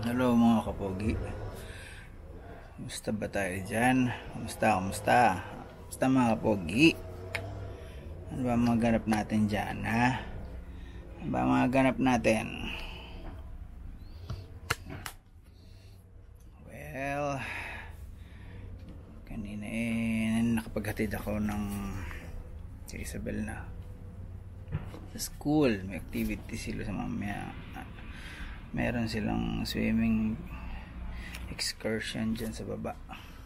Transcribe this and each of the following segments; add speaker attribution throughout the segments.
Speaker 1: Hello mga kapogi. Kumusta ba tayo dyan? Kumusta mga kapogi? Ano ba mga ganap natin dyan, ha? Ano ba mga ganap natin? Well, kanina nakapaghatid ako ng si Isabel na sa school. May activity sila sa mamaya. Meron silang swimming excursion dyan sa baba.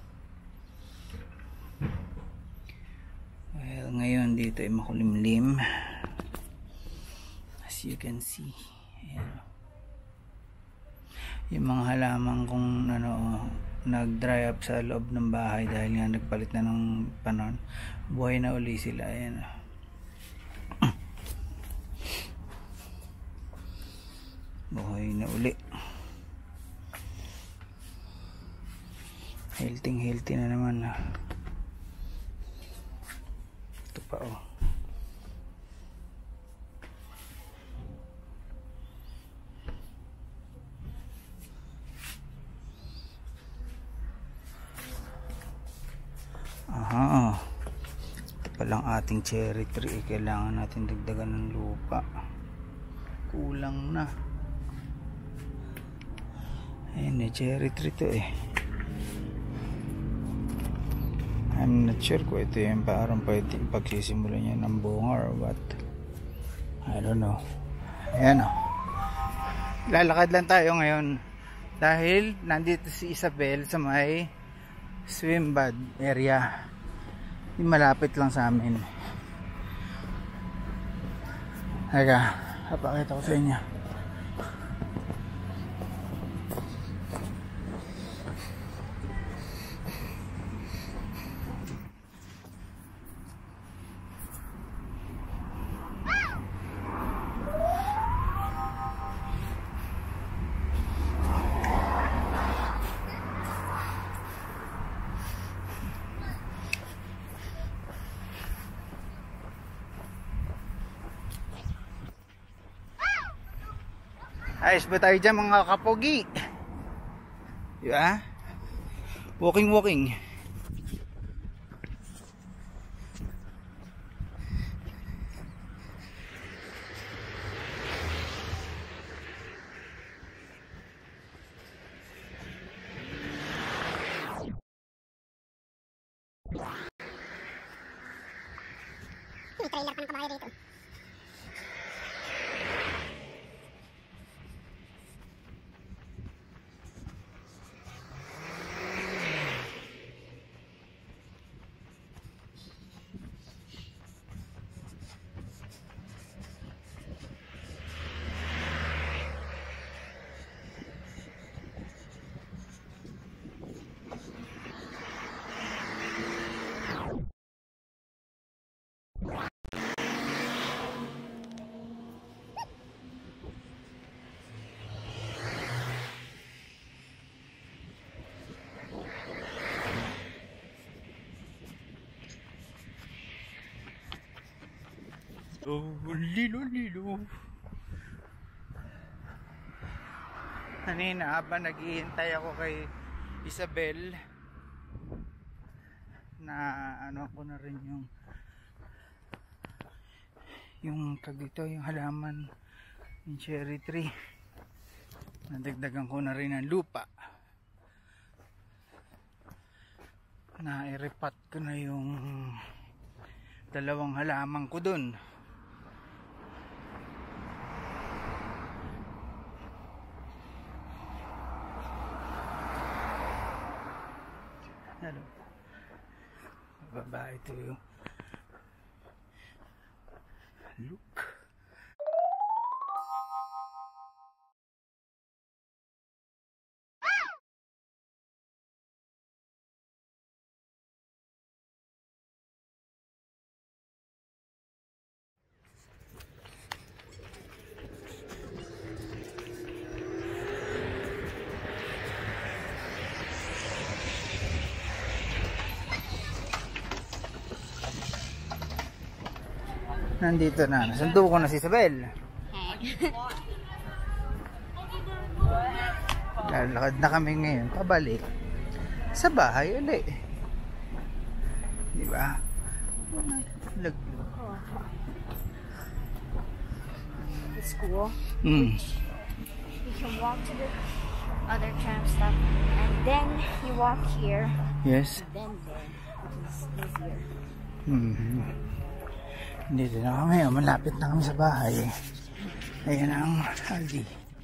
Speaker 1: Well, ngayon dito ay makulimlim, as you can see. Ayan. Yung mga halaman kung nag-dry up sa loob ng bahay dahil nga nagpalit na ng panahon, buhay na uli sila. Ayan. Buhay na uli. Healthy na naman. Ito pa oh. Aha. Ito palang ating cherry tree. Kailangan natin dagdagan ng lupa. Kulang na. Ayun, cherry tree to eh. I'm not sure kung ito yung parang pwede pagsisimulan niya ng bunga or what. I don't know. Ayan o. Lalakad lang tayo ngayon dahil nandito si Isabel sa may swim bad area. Yung malapit lang sa amin. Teka, papakita ko sa inyo. Ayos ba tayo dyan mga kapogi? Diba? Walking.
Speaker 2: May trailer pa ng kabayo dito.
Speaker 1: Oh, lilo. Kanina habang naghihintay ako kay Isabel na ko na rin yung dito, yung halaman yung cherry tree, nadagdagan ko na rin ang lupa, na i-repat ko na yung dalawang halaman ko dun. Hello. Babae to you. Look. Nandito na. Nasundo ko na si Isabel. Lalakad na kami ngayon pabalik sa bahay ulit. Di ba?
Speaker 2: The school.
Speaker 1: Mm.
Speaker 2: You can walk to the other tram stop, and then you walk here,
Speaker 1: Yes.
Speaker 2: and then there, which is easier.
Speaker 1: Mm-hmm. Dito na kami. Malapit na kami sa bahay. Ayan ang Aldi.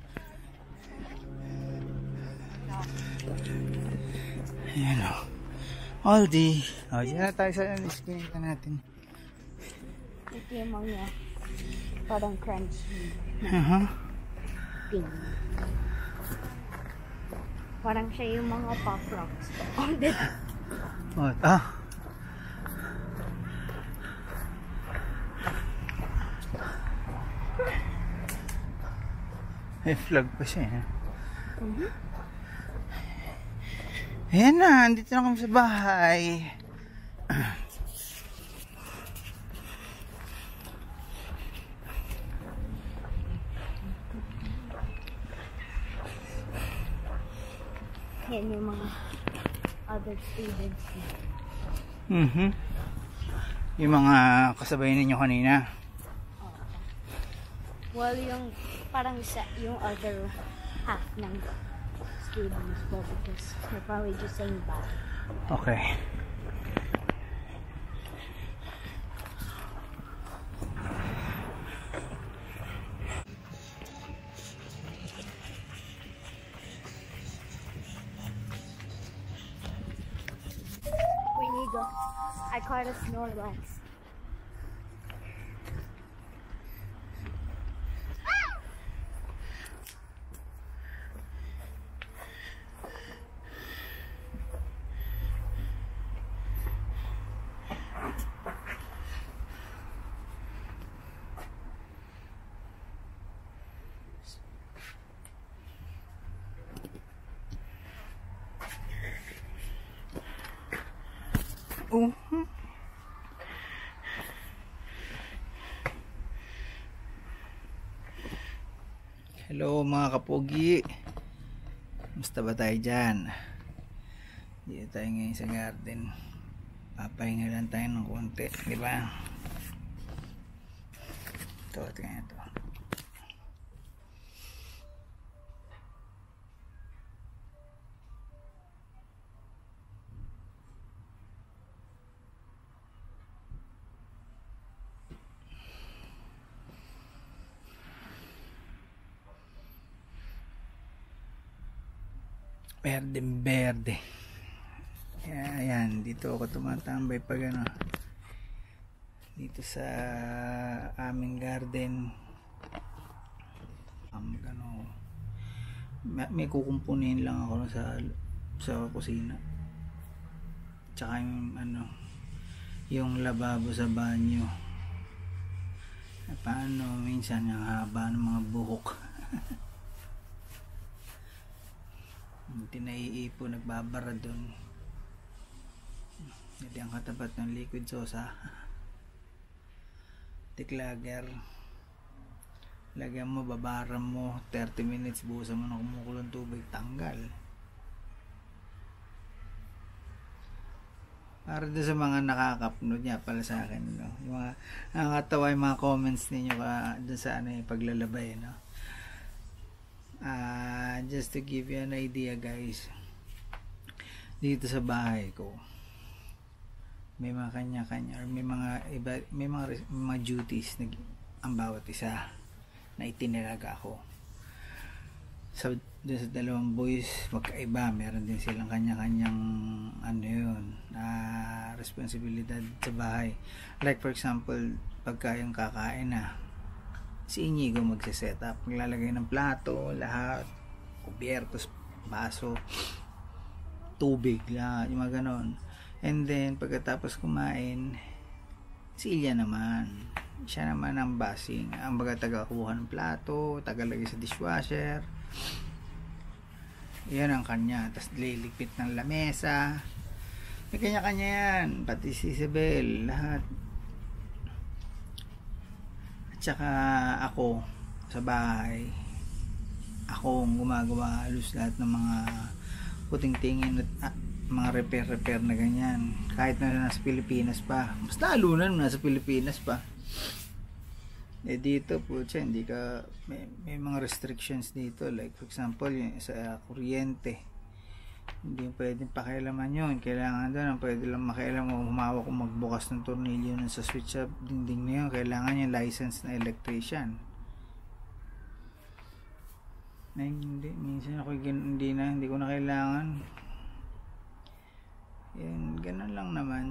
Speaker 1: Ayan o. Aldi. O, dyan na tayo sa iskininta natin.
Speaker 2: Ito yung mga parang crunchy thing. Parang siya yung mga pop rocks.
Speaker 1: Oh, May flag pa siya. Ayan na, andito na kami sa bahay.
Speaker 2: Yan yung mga other students.
Speaker 1: Yung mga kasabay ninyo kanina.
Speaker 2: Well, yung parang yung other half ng students po, because they're probably just saying bye.
Speaker 1: Okay.
Speaker 2: We need go. I caught a Snorlax. Hello mga kapogi. Musta ba tayo dyan? Dito tayo ngayon sa garden. Papahinga lang tayo ng konti, di ba? Ito, tingnan ito. Berde. Ayan, dito ako tumatambay pag ano, dito sa aming garden. Ano, may kukumpunin lang ako sa kusina. Tsaka yung ano, yung lababo sa banyo. Paano minsan yung haba ng mga buhok. Hindi naiipo, nagbabara doon. Hindi ang katapat ng liquid sosa. Declager. Lagyan mo, babara mo 30 minutes, buhusan mo ng kumukulong tubig, tanggal. Para doon sa mga nakakapnood niya pala sa akin, no? Yung mga nakakatawa yung mga comments ninyo doon sa ano, yung paglalabay, no? Just to give you an idea, guys, dito sa bahay ko may mga kanya-kanya or may mga iba, may mga duties na ang bawat isa na itinalaga ako. So dun sa dalawang boys magkaiba, meron din silang kanya-kanyang ano yun, responsibilidad sa bahay. Like for example, pagka yung kakain na, si Inigo magse-set up, maglalagay ng plato, lahat, kubyertos, baso, tubig, lahat, yung mga ganon. And then pagkatapos kumain, si Ilya naman, siya naman ang basing, ang taga-kuha ng plato, tagalagay sa dishwasher, yan ang kanya. Tapos liligpit ng lamesa, may kanya-kanya yan, pati si Isabel, lahat. At saka ako sa bahay, ako ang gumagawa halos lahat ng mga puting tingin at mga repair na ganyan, kahit na nasa Pilipinas pa, mas lalo na nasa Pilipinas pa. Dito po siya, hindi ka may mga restrictions dito, like for example yung sa kuryente, hindi pwedeng pakialaman yun. Kailangan doon, ang pwede lang makialam o humawak o magbukas ng tornilyo nun sa switch sa dingding na yun, kailangan yung license na electrician. Na hindi, minsan ako hindi ko na kailangan. Yan, ganun lang naman.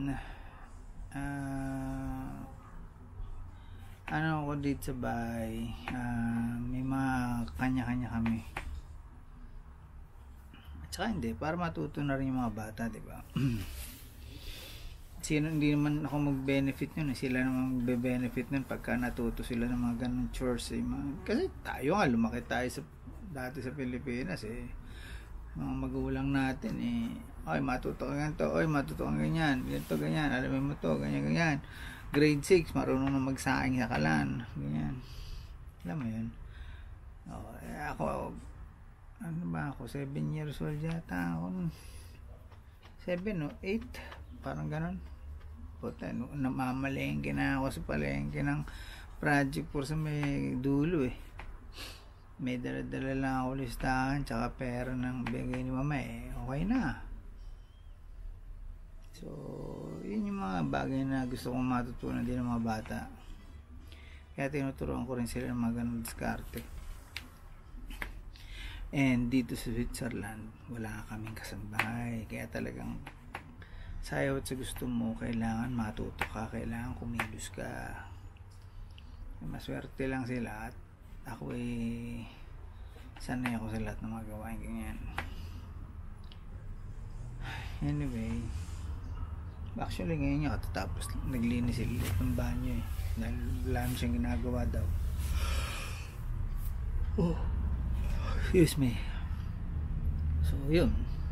Speaker 2: Ano ako dito sa bahay, may mga kanya-kanya kami. Tsaka hindi, para matuto na rin yung mga bata, di ba? Hindi naman ako mag-benefit nun, sila naman magbe-benefit nun pagka natuto sila ng mga ganong chores. Kasi tayo nga, lumaki tayo dati sa Pilipinas mga magulang natin oy, matuto ka ganito, oy, matuto ka ganyan, ganito, ganyan, alamin mo to, ganyan, ganyan. Grade 6, marunong na magsaing sa kalan, ganyan. Alam mo yun? Ako, ano ba ako, 7 years old yata ako, 7 o 8, parang ganon. Puta, namamalengke na ako sa palengke ng Project 4 sa may dulo may dala-dala lang ako listahan tsaka pera ng bigay ni mama okay na. So yun yung mga bagay na gusto kong matutunan din ng mga bata, kaya tinuturuan ko rin sila ng mga ganun diskarte. And dito sa Switzerland wala kaming kasambahay, kaya talagang sayaw at sa gusto mo kailangan matuto ka, kailangan kumilos ka. Maswerte lang sila at ako sanay ako sa lahat ng mga gawain ganyan. Anyway, actually ngayon niya katatapos naglinis sila ng banyo dahil wala na siyang ginagawa daw. Excuse me. So yun,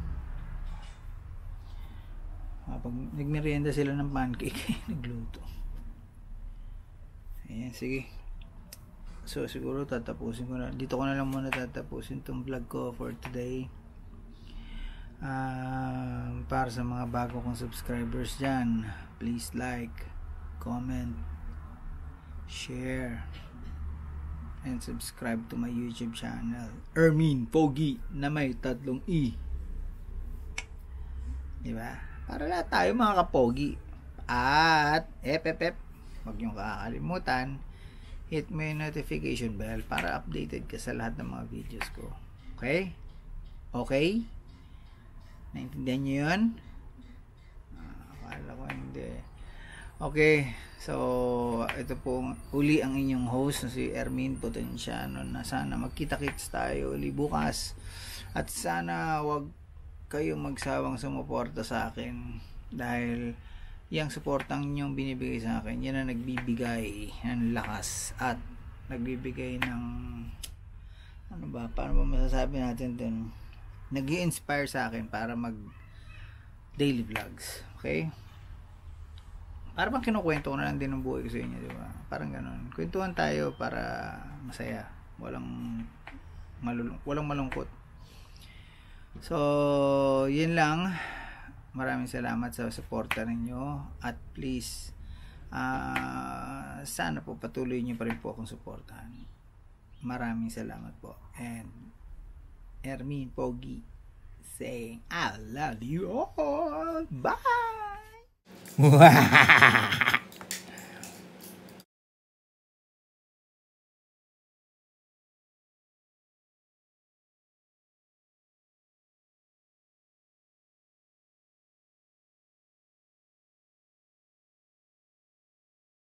Speaker 2: pag nagmerienda sila ng pancake nagluto. Ayan, sige. So siguro tatapusin ko na dito, ko na lang muna tatapusin tong vlog ko for today. Para sa mga bago kong subscribers dyan, please like, comment, share, and subscribe to my YouTube channel, Ermin Pogi, na may 3 E. Diba? Para lahat tayo mga kapogi. At wag niyong kakalimutan, hit mo yung notification bell para updated ka sa lahat ng mga videos ko. Okay? Okay? Naintindihan niyo yun? Akala ko hindi. Okay, so ito po uli ang inyong host na si Ermin Potenciano, na sana magkita-kits tayo uli bukas, at sana wag kayong magsawang sumuporta sa akin, dahil yung suportang inyong binibigay sa akin, yan ang nagbibigay ng lakas at nagbibigay ng paano ba masasabi natin dun, nag-i-inspire sa akin para mag daily vlogs. Okay? Para bang kinukwento ko na lang din ng buhay ko sa inyo, di ba? Parang ganun. Kwentuhan tayo para masaya. Walang malungkot. So, yun lang. Maraming salamat sa suporta ninyo. At please, sana po patuloy nyo pa rin po akong suportahan. Maraming salamat po. And Ermin Pogi saying I love you all. Bye.